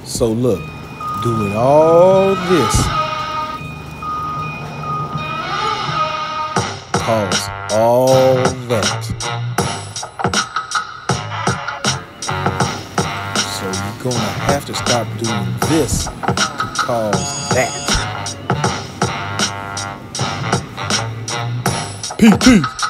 So look, doing all this cause all that. So you're gonna have to stop doing this to cause that. PT.